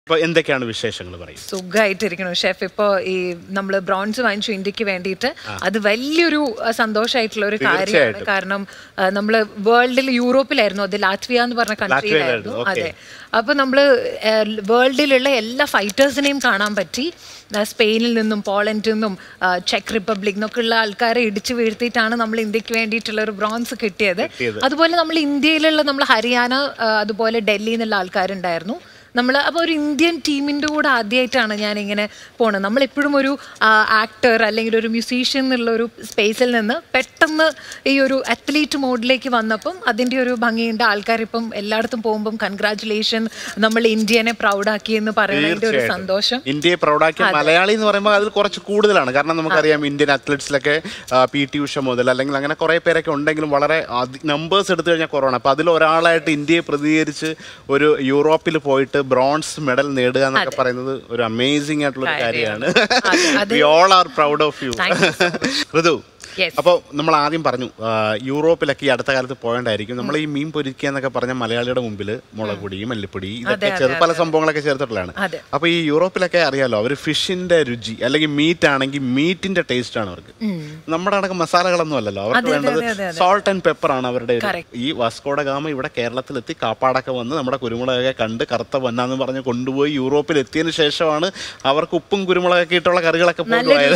എന്തൊക്കെയാണ് വിശേഷങ്ങൾ പറയും? സുഖമായിട്ടിരിക്കണം ഷെഫ്. ഇപ്പോൾ ഈ നമ്മൾ ബ്രോൺസ് വാങ്ങിച്ചു ഇന്ത്യക്ക് വേണ്ടിയിട്ട് അത് വലിയൊരു സന്തോഷമായിട്ടുള്ള ഒരു കാര്യമാണ്. കാരണം നമ്മൾ വേൾഡിൽ യൂറോപ്പിലായിരുന്നു, അത് ലാറ്റ്വിയ എന്ന് പറഞ്ഞ കൺട്രിയിലായിരുന്നു. അതെ, അപ്പോൾ നമ്മൾ വേൾഡിലുള്ള എല്ലാ ഫൈറ്റേഴ്സിനെയും കാണാൻ പറ്റി. സ്പെയിനിൽ നിന്നും പോളണ്ടിൽ നിന്നും ചെക്ക് റിപ്പബ്ലിക് നിന്നൊക്കെ ഉള്ള ആൾക്കാരെ ഇടിച്ചു വീഴ്ത്തിയിട്ടാണ് നമ്മൾ ഇന്ത്യക്ക് വേണ്ടിയിട്ടുള്ള ഒരു ബ്രോൺസ് കിട്ടിയത്. അതുപോലെ നമ്മൾ ഇന്ത്യയിലുള്ള നമ്മൾ ഹരിയാന അതുപോലെ ഡൽഹിയിൽ നിന്നുള്ള ആൾക്കാരുണ്ടായിരുന്നു. അപ്പോൾ ഒരു ഇന്ത്യൻ ടീമിൻ്റെ കൂടെ ആദ്യമായിട്ടാണ് ഞാനിങ്ങനെ പോണത്. നമ്മളെപ്പോഴും ഒരു ആക്ടർ അല്ലെങ്കിൽ ഒരു മ്യൂസീഷ്യൻ എന്നുള്ള ഒരു സ്പേസിൽ നിന്ന് പെട്ടെന്ന് ഈ ഒരു അത്ലീറ്റ് മോഡിലേക്ക് വന്നപ്പം അതിൻ്റെ ഒരു ഭംഗിയുണ്ട്. ആൾക്കാരിപ്പം എല്ലായിടത്തും പോകുമ്പം കൺഗ്രാറ്റുലേഷൻ, നമ്മൾ ഇന്ത്യനെ പ്രൗഡാക്കി എന്ന് പറയുന്നതിൻ്റെ ഒരു സന്തോഷം. ഇന്ത്യയെ പ്രൗഡാക്കി മലയാളി എന്ന് പറയുമ്പോൾ അതിൽ കുറച്ച് കൂടുതലാണ്. കാരണം നമുക്കറിയാം ഇന്ത്യൻ അത്ലറ്റ്സിലൊക്കെ PT ഉഷ മുതൽ അല്ലെങ്കിൽ അങ്ങനെ കുറേ പേരൊക്കെ ഉണ്ടെങ്കിലും വളരെ നമ്പേഴ്സ് എടുത്തു കഴിഞ്ഞാൽ കുറവാണ്. അപ്പോൾ അതിൽ ഒരാളായിട്ട് ഇന്ത്യയെ പ്രതികരിച്ച് ഒരു യൂറോപ്പിൽ പോയിട്ട് ബ്രോൺസ് മെഡൽ നേടുക എന്നൊക്കെ പറയുന്നത് ഒരു അമേസിംഗ് ആയിട്ടുള്ള ഒരു കാര്യമാണ്. We all are proud of you. ഋതു, അപ്പോൾ നമ്മൾ ആദ്യം പറഞ്ഞു യൂറോപ്പിലൊക്കെ ഈ അടുത്ത കാലത്ത് പോകേണ്ടായിരിക്കും. നമ്മൾ ഈ മീൻ പൊരിക്കുക എന്നൊക്കെ പറഞ്ഞ മലയാളിയുടെ മുമ്പിൽ മുളക് പൊടി, മല്ലിപ്പൊടി, ഇതൊക്കെ പല സംഭവങ്ങളൊക്കെ ചേർത്തിട്ടുള്ളതാണ്. അപ്പോൾ ഈ യൂറോപ്പിലൊക്കെ അറിയാലോ, അവർ ഫിഷിന്റെ രുചി അല്ലെങ്കിൽ മീറ്റ് ആണെങ്കിൽ മീറ്റിന്റെ ടേസ്റ്റ് ആണ് അവർക്ക്. നമ്മുടെ അടക്കം മസാലകളൊന്നും അല്ലല്ലോ, അവർക്ക് വേണ്ടത് സോൾട്ട് ആൻഡ് പെപ്പർ ആണ് അവരുടെ. ഈ വാസ്കോഡ ഗാമ ഇവിടെ കേരളത്തിലെത്തി കാപ്പാടൊക്കെ വന്ന് നമ്മുടെ കുരുമുളകൊക്കെ കണ്ട് കറുത്ത വന്നാന്ന് പറഞ്ഞ് കൊണ്ടുപോയി യൂറോപ്പിൽ എത്തിയതിനു ശേഷമാണ് അവർക്ക് ഉപ്പും കുരുമുളകൊക്കെ ഇട്ടുള്ള കറികളൊക്കെ കൊണ്ടുപോയത്.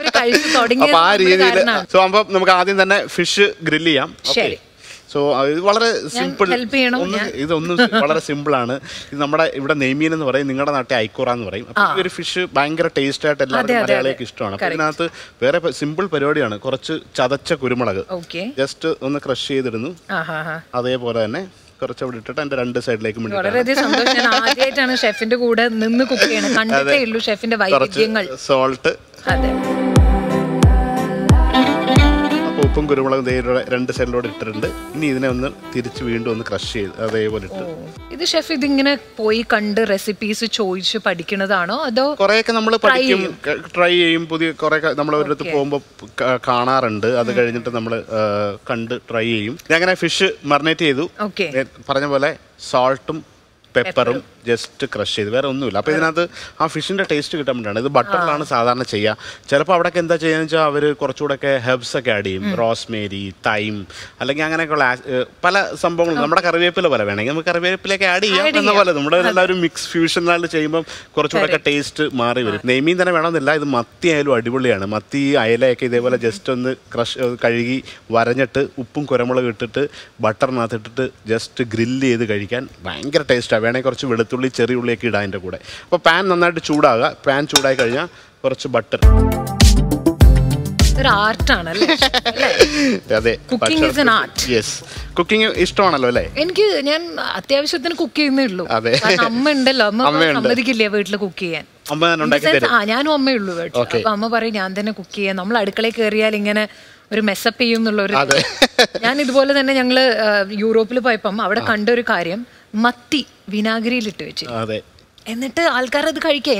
അപ്പൊ ആ രീതിയിൽ നമുക്ക് ആദ്യം തന്നെ ഫിഷ് ഗ്രില്ല് ചെയ്യാം. സോ ഇത് വളരെ സിമ്പിൾ, ഇതൊന്നും വളരെ സിമ്പിൾ ആണ്. ഇത് നമ്മുടെ ഇവിടെ നെയ്മീൻ എന്ന് പറയും, നിങ്ങളുടെ നാട്ടിൽ ഐക്കൂറ എന്ന് പറയും. അപ്പൊ ഈ ഒരു ഫിഷ് ഭയങ്കര ടേസ്റ്റ് ആയിട്ട് എല്ലാവർക്കും മലയാളികൾക്ക് ഇഷ്ടമാണ്. അപ്പൊ ഇതിനകത്ത് വേറെ സിമ്പിൾ പരിപാടിയാണ്. കുറച്ച് ചതച്ച കുരുമുളക് ജസ്റ്റ് ഒന്ന് ക്രഷ് ചെയ്തിടുന്നു. അതേപോലെ തന്നെ കുറച്ച് അവിടെ ഇട്ടിട്ട് അതിന്റെ രണ്ട് സൈഡിലേക്ക് വളരെയധികം സന്തോഷം. ഞാൻ ആദ്യമായിട്ടാണ് ഷെഫിന്റെ കൂടെ നിന്ന് കുക്ക് ചെയ്യണം, കണ്ടിട്ടേ ഉള്ളൂ ഷെഫിന്റെ വൈവിധ്യങ്ങൾ. സോൾട്ട്, ഉപ്പും കുരുമുളകും രണ്ട് സൈഡിലൂടെ ഇട്ടിട്ടുണ്ട്. ഇനി ഇതിനെ ഒന്ന് തിരിച്ച് വീണ്ടും ഒന്ന് ക്രഷ് ചെയ്ത് അതേപോലെ ഇട്ട്. ഇത് ഷെഫ് ഇതിങ്ങനെ പോയി കണ്ട് റെസിപ്പീസ് ചോദിച്ച് പഠിക്കുന്നതാണോ അതോ? കുറെയൊക്കെ നമ്മൾ പഠിക്കും, ട്രൈ ചെയ്യും. പുതിയ കുറെ നമ്മൾ ഒരിടത്ത് പോകുമ്പോൾ കാണാറുണ്ട്. അത് കഴിഞ്ഞിട്ട് നമ്മൾ കണ്ട് ട്രൈ ചെയ്യും. ഞാൻ അങ്ങനെ ഫിഷ് മറിനേറ്റ് ചെയ്തു. പറഞ്ഞ പോലെ സോൾട്ടും പെപ്പറും ജസ്റ്റ് ക്രഷ് ചെയ്ത്, വേറെ ഒന്നുമില്ല. അപ്പോൾ ഇതിനകത്ത് ആ ഫിഷിൻ്റെ ടേസ്റ്റ് കിട്ടാൻ വേണ്ടിയാണ്. ഇത് ബട്ടറിലാണ് സാധാരണ ചെയ്യുക. ചിലപ്പോൾ അവിടെയൊക്കെ എന്താ ചെയ്യുകയെന്ന് വെച്ചാൽ അവർ കുറച്ചുകൂടെയൊക്കെ ഹെർബ്സ് ഒക്കെ ആഡ് ചെയ്യും. റോസ്മേരി, തൈം അല്ലെങ്കിൽ അങ്ങനെയൊക്കെയുള്ള പല സംഭവങ്ങളും. നമ്മുടെ കറിവേപ്പില പോലെ വേണമെങ്കിൽ നമുക്ക് കറിവേപ്പിലൊക്കെ ആഡ് ചെയ്യാം എന്ന പോലെ നമ്മുടെ എല്ലാവരും മിക്സ് ഫ്യൂഷനായിട്ട് ചെയ്യുമ്പോൾ കുറച്ചുകൂടെയൊക്കെ ടേസ്റ്റ് മാറി വരും. നെയ്മീൻ തന്നെ വേണമെന്നില്ല, ഇത് മത്തി ആയാലും അടിപൊളിയാണ്. മത്തി അയലയൊക്കെ ഇതേപോലെ ജസ്റ്റ് ഒന്ന് കഴുകി വരഞ്ഞിട്ട് ഉപ്പും കുരുമുളകും ഇട്ടിട്ട് ബട്ടറിനകത്ത് ഇട്ടിട്ട് ജസ്റ്റ് ഗ്രില്ല് ചെയ്ത് കഴിക്കാൻ ഭയങ്കര ടേസ്റ്റാണ്. വേണമെങ്കിൽ കുറച്ച് വെളുത്തുള്ളി, ചെറിയ ഉള്ളിയൊക്കെ ഇടാം അതിൻ്റെ കൂടെ. അപ്പോൾ പാൻ നന്നായിട്ട് ചൂടാകുക. പാൻ ചൂടായി കഴിഞ്ഞാൽ കുറച്ച് ബട്ടർ. അതെ, കുക്കിംഗ് ഇഷ്ടമാണല്ലോ അല്ലേ? ഞാൻ അത്യാവശ്യത്തിന് കുക്ക് ചെയ്യുന്നേ ഉള്ളൂ. അമ്മ ഉണ്ടല്ലോ, അമ്മ സമ്മതിക്കില്ലേ വീട്ടിൽ കുക്ക് ചെയ്യാൻ. ഞാനും അമ്മയുള്ളൂ വീട്ടിൽ. അപ്പൊ അമ്മ പറയും ഞാൻ തന്നെ കുക്ക് ചെയ്യാം. നമ്മൾ അടുക്കളയിൽ കയറിയാൽ ഇങ്ങനെ ഒരു മെസ്സപ്പ് ചെയ്യും എന്നുള്ളൊരു. ഞാൻ ഇതുപോലെ തന്നെ ഞങ്ങള് യൂറോപ്പിൽ പോയപ്പം അവിടെ കണ്ട ഒരു കാര്യം, മത്തി വിനാഗിരിയിലിട്ട് വെച്ചു. എന്നിട്ട് ആൾക്കാരത് കഴിക്കാൻ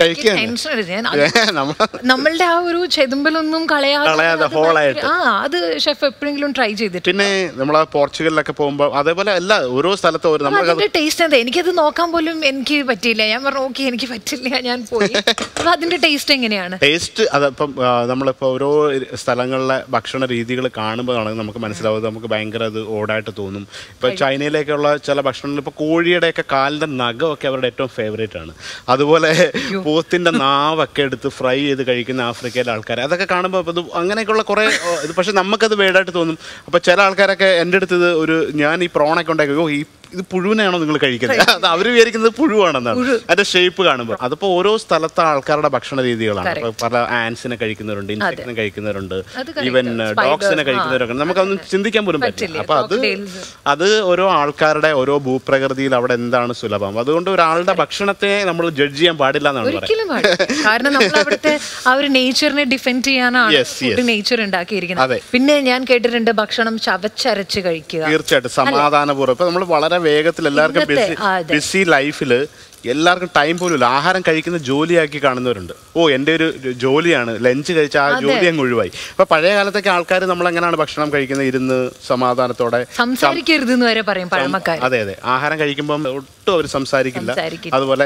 നമ്മളുടെ ആ ഒരു ചെതുമ്പലൊന്നും കളയാതെ അത് ഷെഫ് എപ്പോഴെങ്കിലും ട്രൈ ചെയ്തിട്ട്. പിന്നെ നമ്മൾ പോർച്ചുഗലിലൊക്കെ പോകുമ്പോൾ അതേപോലെ എല്ലാ ഓരോ സ്ഥലത്തും അതിന്റെ ടേസ്റ്റ് എന്താ എനിക്കത് നോക്കാൻ പോലും എനിക്ക് പറ്റിയില്ല. ഞാൻ പറഞ്ഞു ഓക്കെ എനിക്ക് പറ്റില്ല, ഞാൻ പോയി. അപ്പൊ അതിന്റെ ടേസ്റ്റ് എങ്ങനെയാണ്? ടേസ്റ്റ് അതിപ്പം നമ്മളിപ്പോ ഓരോ സ്ഥലങ്ങളിലെ ഭക്ഷണ രീതികൾ കാണുമ്പോഴാണ് നമുക്ക് മനസ്സിലാവുന്നത്. നമുക്ക് ഭയങ്കര അത് ഓടായിട്ട് തോന്നും. ഇപ്പൊ ചൈനയിലേക്കുള്ള ചില ഭക്ഷണങ്ങൾ, ഇപ്പൊ കോഴിയുടെയൊക്കെ കാലിന്റെ നഖമൊക്കെ അവരുടെ ഏറ്റവും ഫേവറേറ്റ് ആണ്. അതുപോലെ പോത്തിന്റെ നാവൊക്കെ എടുത്ത് ഫ്രൈ ചെയ്ത് കഴിക്കുന്ന ആഫ്രിക്കയിലെ ആൾക്കാർ, അതൊക്കെ കാണുമ്പോൾ അത് അങ്ങനെയൊക്കെയുള്ള കുറേ ഇത്. പക്ഷെ നമുക്കത് വേടായിട്ട് തോന്നും. അപ്പോൾ ചില ആൾക്കാരൊക്കെ എൻ്റെ അടുത്ത് ഇത് ഞാൻ ഈ പ്രോണൊക്കെ ഉണ്ടാക്കി, ഇത് പുഴുവിനെയാണോ നിങ്ങൾ കഴിക്കുന്നത്? അത് അവർ വിചാരിക്കുന്നത് പുഴുവാണെന്നാണ് അതിന്റെ ഷേപ്പ് കാണുമ്പോൾ. അതിപ്പോൾ ഓരോ സ്ഥലത്തെ ആൾക്കാരുടെ ഭക്ഷണ രീതികളാണ്. പല ആൻസിനെ കഴിക്കുന്നവരുണ്ട്, ഇൻസെക്റ്റിനെ കഴിക്കുന്നവരുണ്ട്, ഈവൻ ഡോഗ്സിനെ കഴിക്കുന്നവരൊക്കെ. നമുക്കതൊന്നും ചിന്തിക്കാൻ പോലും പറ്റില്ല. അപ്പൊ അത് ഓരോ ആൾക്കാരുടെ ഓരോ ഭൂപ്രകൃതിയിൽ അവിടെ എന്താണ് സുലഭം. അതുകൊണ്ട് ഒരാളുടെ ഭക്ഷണത്തെ നമ്മൾ ജഡ്ജ് ചെയ്യാൻ പാടില്ല എന്നാണ് പറയുന്നത്. കാരണം നമ്മൾ അവിടുത്തെ ആ ഒരു നേച്ചറിനെ ഡിഫെൻഡ് ചെയ്യാനാണ് നേച്ചർ ഉണ്ടാക്കിയിരിക്കുന്നത്. പിന്നെ ഞാൻ കേട്ടിട്ടുണ്ട് ഭക്ഷണം ചവച്ചരച്ച് കഴിക്കുക. തീർച്ചയായിട്ടും സമാധാനപൂർവ്വം. ഇപ്പൊ നമ്മൾ വളരെ വേഗത്തിൽ എല്ലാവർക്കും ബിസി ലൈഫിൽ എല്ലാവർക്കും ടൈം പോലും ഇല്ല. ആഹാരം കഴിക്കുന്ന ജോലിയാക്കി കാണുന്നവരുണ്ട്. എൻ്റെ ഒരു ജോലിയാണ്, ലഞ്ച് കഴിച്ച ആ ജോലി അങ്ങ് ഒഴിവായി. അപ്പോൾ പഴയ കാലത്തൊക്കെ ആൾക്കാർ നമ്മളെങ്ങനെയാണ് ഭക്ഷണം കഴിക്കുന്നത്? ഇരുന്ന് സമാധാനത്തോടെ സംസാരിക്കരുതെന്ന് വരെ പറയും പഴമക്കാർ. അതെ, അഹാരം കഴിക്കുമ്പം ഒട്ടും അവർ സംസാരിക്കില്ല. അതുപോലെ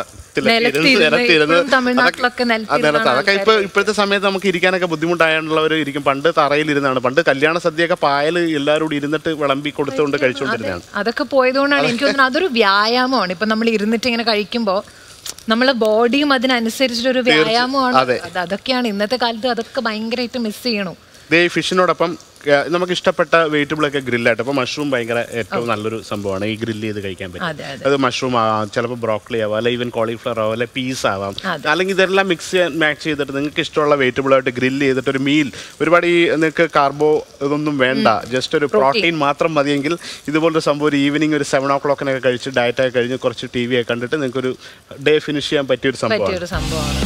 അതൊക്കെ ഇപ്പോഴത്തെ സമയത്ത് നമുക്ക് ഇരിക്കാനൊക്കെ ബുദ്ധിമുട്ടായുള്ളവർ ഇരിക്കും. പണ്ട് തറയിലിരുന്നാണ്, പണ്ട് കല്യാണ സദ്യയൊക്കെ പായൽ എല്ലാവരും കൂടി ഇരുന്നിട്ട് വിളമ്പി കൊടുത്തുകൊണ്ട് കഴിച്ചുകൊണ്ടിരുന്നതാണ്. അതൊക്കെ പോയതുകൊണ്ടാണ് എനിക്ക് തോന്നുന്നത് അതൊരു വ്യായാമമാണ്. ഇപ്പൊ നമ്മൾ ഇരുന്നിട്ട് ഇങ്ങനെ കഴിക്കുമ്പോൾ നമ്മളെ ബോഡിയും അതിനനുസരിച്ചൊരു വ്യായാമമാണ്. അതൊക്കെയാണ് ഇന്നത്തെ കാലത്ത് അതൊക്കെ ഭയങ്കരമായിട്ട് മിസ് ചെയ്യണു. ഫിഷിനോടൊപ്പം നമുക്ക് ഇഷ്ടപ്പെട്ട വെജിറ്റബിളൊക്കെ ഗ്രില്ലായിട്ട്. അപ്പോൾ മഷ്റൂം ഭയങ്കര ഏറ്റവും നല്ലൊരു സംഭവമാണ് ഈ ഗ്രില്ല് ചെയ്ത് കഴിക്കാൻ പറ്റും. അത് മഷ്റൂം ആവാം, ചിലപ്പോൾ ബ്രോക്കലി ആവാം, അല്ലെ ഈവൻ കോളിഫ്ലവർ ആവാം, അല്ലെ പീസ് ആവാം. അല്ലെങ്കിൽ ഇതെല്ലാം മാച്ച് ചെയ്തിട്ട് നിങ്ങൾക്ക് ഇഷ്ടമുള്ള വെജിറ്റബിളായിട്ട് ഗ്രില്ല് ചെയ്തിട്ട് ഒരു മീൽ, ഒരുപാട് ഈ നിങ്ങൾക്ക് കാർബോ ഇതൊന്നും വേണ്ട, ജസ്റ്റ് ഒരു പ്രോട്ടീൻ മാത്രം മതിയെങ്കിൽ ഇതുപോലൊരു സംഭവം ഒരു ഈവനിങ് ഒരു 7 o'clock കഴിച്ച് ഡയറ്റൊക്കെ കഴിഞ്ഞ് കുറച്ച് TV ഒക്കെ കണ്ടിട്ട് നിങ്ങൾക്കൊരു ഡേ ഫിനിഷ് ചെയ്യാൻ പറ്റിയൊരു സംഭവമാണ്.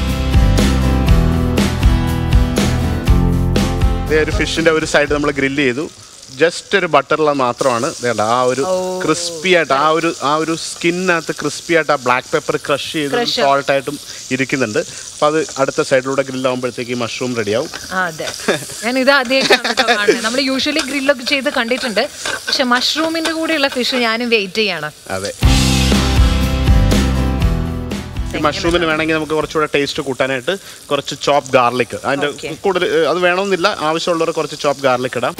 ഒരു ഫിഷിന്റെ ഒരു സൈഡ് നമ്മൾ ഗ്രില്ല് ചെയ്തു. ജസ്റ്റ് ഒരു ബട്ടറിൽ മാത്രമാണ് ആ ഒരു ക്രിസ്പി ആയിട്ട് ആ ഒരു സ്കിന്നകത്ത് ക്രിസ്പി ആയിട്ട് ആ ബ്ലാക്ക് പെപ്പർ ക്രഷ് ചെയ്ത് സോൾട്ട് ആയിട്ടും ഇരിക്കുന്നുണ്ട്. അപ്പൊ അത് അടുത്ത സൈഡിലൂടെ ഗ്രില്ലാകുമ്പോഴത്തേക്ക് മഷ്റൂം റെഡിയാവും. ഞാൻ ഇത് ആദ്യമായിട്ടാണ് നമ്മൾ യൂഷ്വലി ഗ്രില്ലൊക്കെ ചെയ്ത് കണ്ടിട്ടുണ്ട്, പക്ഷെ മഷ്റൂമിന്റെ കൂടെയുള്ള ഫിഷ് ഞാനും വെയിറ്റ് ചെയ്യാണ്. അതെ, മഷ്റൂമിന് വേണമെങ്കിൽ നമുക്ക് കുറച്ചുകൂടെ ടേസ്റ്റ് കൂട്ടാനായിട്ട് കുറച്ച് ചോപ്പ് ഗാർലിക്, അതിൻ്റെ കൂടുതൽ അത് വേണമെന്നില്ല, ആവശ്യമുള്ളവർ കുറച്ച് ചോപ്പ് ഗാർലിക് ഇടാം.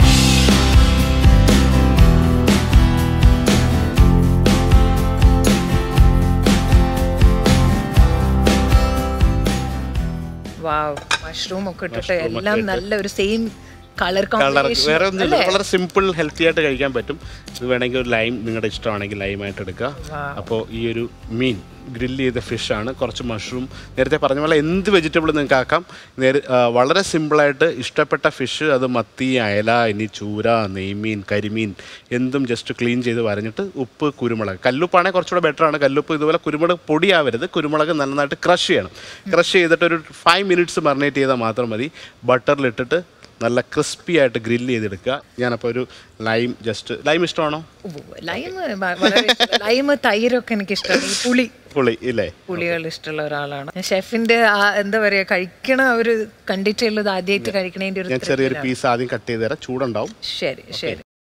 മഷ്റൂം ഒക്കെ ഇട്ടിട്ട് എല്ലാം നല്ല ഒരു സെയിം കളർ വേറെ ഒന്നും വളരെ സിമ്പിൾ ഹെൽത്തി ആയിട്ട് കഴിക്കാൻ പറ്റും. ഇത് വേണമെങ്കിൽ ഒരു ലൈം നിങ്ങളുടെ ഇഷ്ടമാണെങ്കിൽ ലൈമായിട്ട് എടുക്കുക. അപ്പോൾ ഈ ഒരു മീൻ ഗ്രില്ല് ചെയ്ത ഫിഷാണ്, കുറച്ച് മഷ്റൂം, നേരത്തെ പറഞ്ഞ പോലെ എന്ത് വെജിറ്റബിൾ നിങ്ങൾക്ക് ആക്കാം. വളരെ സിമ്പിളായിട്ട് ഇഷ്ടപ്പെട്ട ഫിഷ്, അത് മത്തി, അയല, ഇനി ചൂര, നെയ്മീൻ, കരിമീൻ, എന്തും ജസ്റ്റ് ക്ലീൻ ചെയ്ത് വരഞ്ഞിട്ട് ഉപ്പ്, കുരുമുളക്, കല്ലുപ്പാണെങ്കിൽ കുറച്ചുകൂടെ ബെറ്ററാണ്. കല്ലുപ്പ് ഇതുപോലെ കുരുമുളക് പൊടിയാവരുത്, കുരുമുളക് നന്നായിട്ട് ക്രഷ് ചെയ്യണം. ക്രഷ് ചെയ്തിട്ട് ഒരു 5 minutes മറിനേറ്റ് ചെയ്താൽ മാത്രം മതി. ബട്ടറിലിട്ടിട്ട് നല്ല ക്രിസ്പി ആയിട്ട് ഗ്രില്ല് ചെയ്തെടുക്കുക. ഞാനപ്പോൾ ഒരു ലൈം, ജസ്റ്റ് ലൈം ഇഷ്ടമാണോ? ലൈം തൈരൊക്കെ എനിക്ക് ഇഷ്ടമാണ്. പുളി ഇല്ലേ? പുളികൾ ഇഷ്ടമുള്ള ഒരാളാണ്. ഷെഫിന്റെ എന്താ പറയാ കഴിക്കണ ഒരു കണ്ടിട്ടുള്ളത് ആദ്യമായിട്ട് കഴിക്കണേന്റെ ഒരു ചെറിയൊരു പീസ് ആദ്യം കട്ട് ചെയ്ത് തരാം, ചൂടുണ്ടാവും. ശരി.